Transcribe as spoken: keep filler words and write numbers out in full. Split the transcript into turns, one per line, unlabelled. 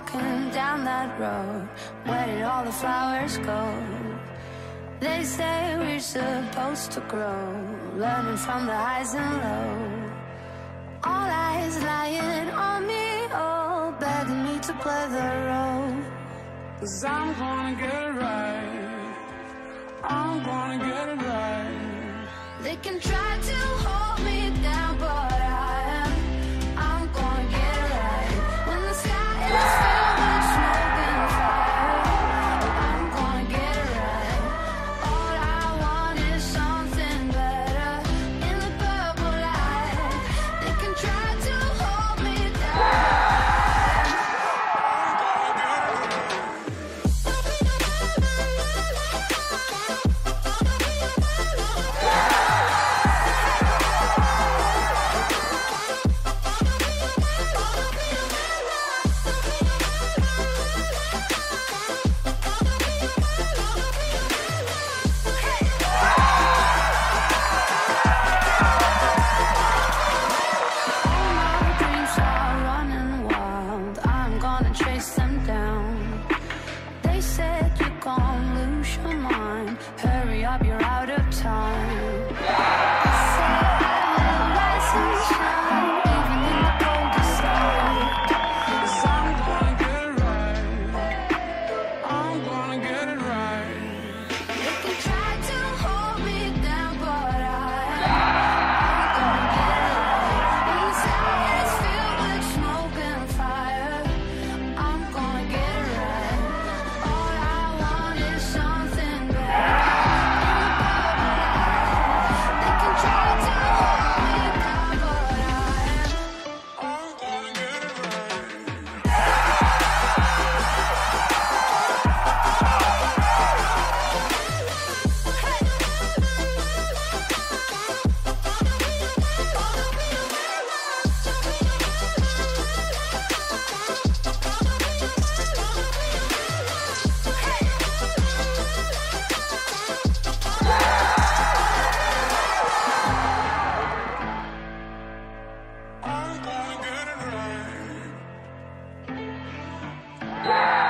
walking down that road. Where did all the flowers go? They say we're supposed to grow, learning from the highs and lows. All eyes lying on me, oh, begging me to play the role. 'Cause I'm gonna get it right, I'm gonna get it right. They can try to hold me down, but I am, I'm gonna get it right. When the sky is filled with smoke and fire, I'm gonna get it right. All I want is something better in the purple light. They can try to hold me down.
Yeah.